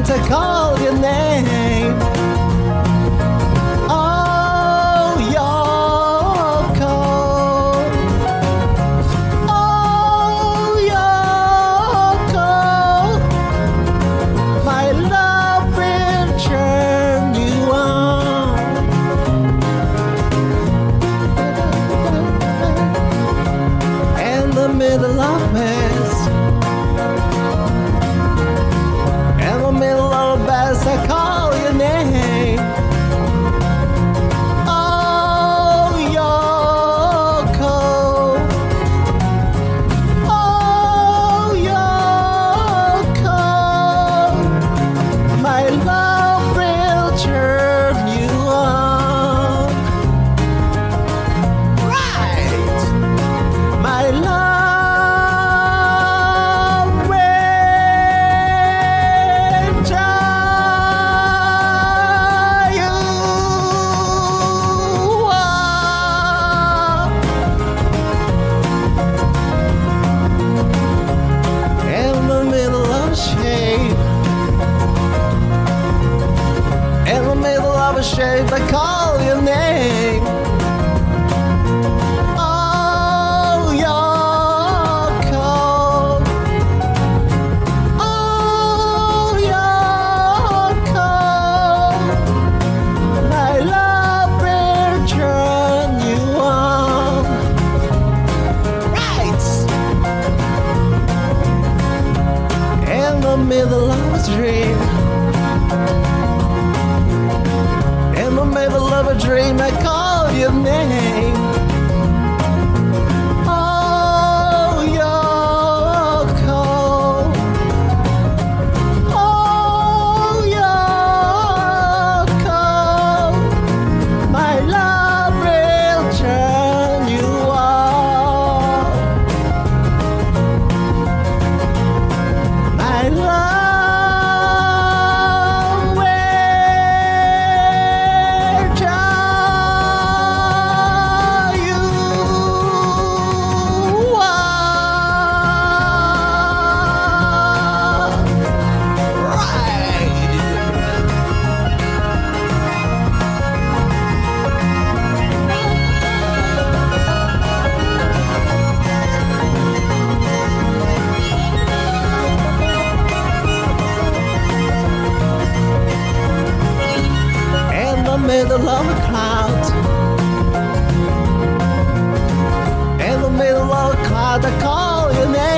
clouds, I call your name. Oh, Yoko. Oh, Yoko. My love will turn you on. In the middle of it, in the middle of the best, I call your name. Oh, Yoko. Oh, Yoko. My love will turn you on. Right. My love will turn you on. In the middle of shade, in the middle of a shade, I call your name. Oh, Yoko. Oh, Yoko. My love will turn you on. Right. In the middle of a dream, in the middle of a dream, I call your name. Oh, Yoko. Oh, Yoko. My love will turn you on. My love will turn you on. Right. In the middle of a cloud, in the middle of a cloud, I call your name.